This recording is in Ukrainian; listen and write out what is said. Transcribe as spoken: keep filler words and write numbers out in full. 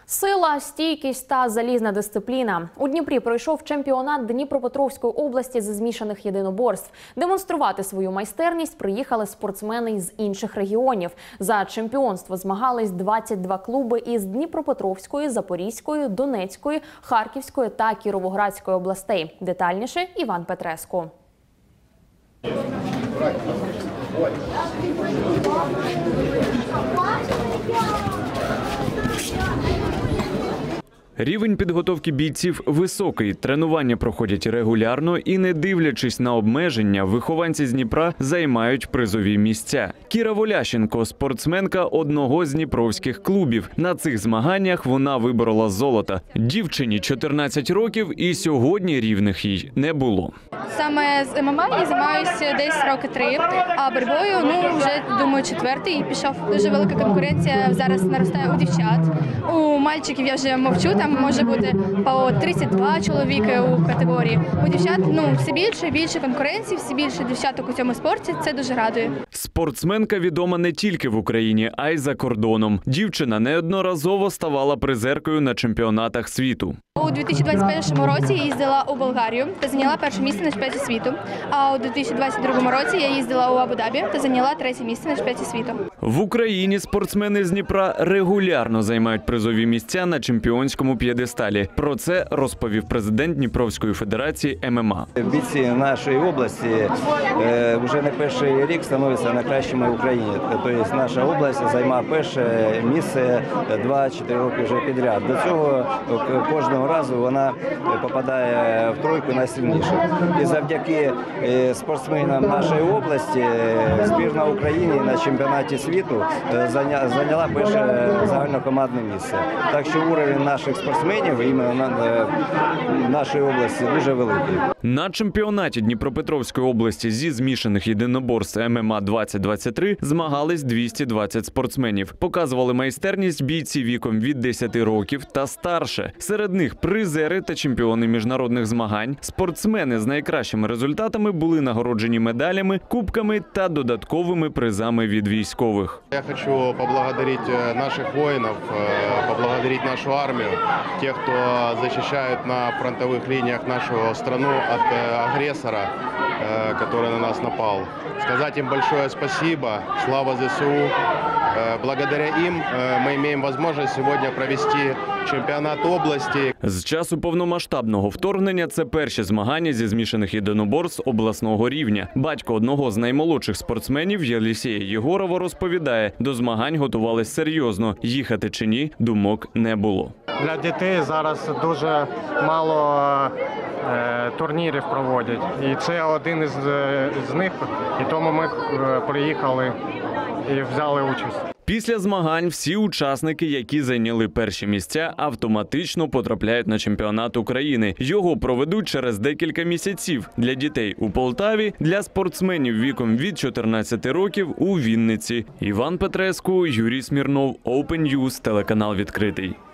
Сила, стійкість та залізна дисципліна. У Дніпрі пройшов чемпіонат Дніпропетровської області зі змішаних єдиноборств. Демонструвати свою майстерність приїхали спортсмени з інших регіонів. За чемпіонство змагались двадцять два клуби із Дніпропетровської, Запорізької, Донецької, Харківської та Кіровоградської областей. Детальніше Іван Петреску. Рівень підготовки бійців високий, тренування проходять регулярно і, не дивлячись на обмеження, вихованці з Дніпра займають призові місця. Кіра Волященко – спортсменка одного з дніпровських клубів. На цих змаганнях вона виборола золото. Дівчині чотирнадцять років і сьогодні рівних їй не було. Саме з ем ем а я займаюся десь роки три, а боротьбою, ну, вже, думаю, четвертий пішов. Дуже велика конкуренція зараз наростає у дівчат. У мальчиків я вже мовчу, там може бути по тридцять два чоловіки у категорії. У дівчат, ну, все більше і більше конкуренції, все більше дівчаток у цьому спорті. Це дуже радує. Спортсменка відома не тільки в Україні, а й за кордоном. Дівчина неодноразово ставала призеркою на чемпіонатах світу. У дві тисячі двадцять першому році я їздила у Болгарію та зайняла перше місце на чемпіонаті світу. А у дві тисячі двадцять другому році я їздила у Абу-Дабі та зайняла третє місце на чемпіонаті світу. В Україні спортсмени з Дніпра регулярно займають призові місця на чемпіонському п'єдесталі. Про це розповів президент Дніпровської федерації ем ем а. Бійці нашої області е, вже не перший рік становляться найкращими в Україні. Тобто наша область займає перше місце два-чотири роки вже підряд. До цього кожного разу вона попадає в тройку найсильніших. І завдяки спортсменам нашої області збірна України на чемпіонаті світу зайняла перше загальнокомандне місце. Так що уровень наших спортсменів іменно нашої області дуже великий. На чемпіонаті Дніпропетровської області зі змішаних єдиноборств ем ем а двадцять двадцять три змагались двісті двадцять спортсменів. Показували майстерність бійці віком від десяти років та старше. Серед них призери та чемпіони міжнародних змагань. Спортсмени з найкращими результатами були нагороджені медалями, кубками та додатковими призами від військових. Я хочу поблагодарить наших воїнів, поблагодарить нашу армію, тих, хто захищає на фронтових лініях нашу страну від агресора, який на нас напав. Сказати їм большое спасибо, слава зе се у. Благодаря им мы имеем возможность сегодня провести чемпіонат області. З часу повномасштабного вторгнення це перші змагання зі змішаних єдиноборств обласного рівня. Батько одного з наймолодших спортсменів Єлісія Єгорова розповідає, до змагань готувались серйозно. Їхати чи ні, думок не було. Для дітей зараз дуже мало е, турнірів проводять. І це один із, з них. І тому ми е, приїхали і взяли участь. Після змагань всі учасники, які зайняли перші місця, автоматично потрапляють на чемпіонат України. Його проведуть через декілька місяців. Для дітей у Полтаві, для спортсменів віком від чотирнадцяти років у Вінниці. Іван Петреску, Юрій Смірнов, Open News, телеканал «Відкритий».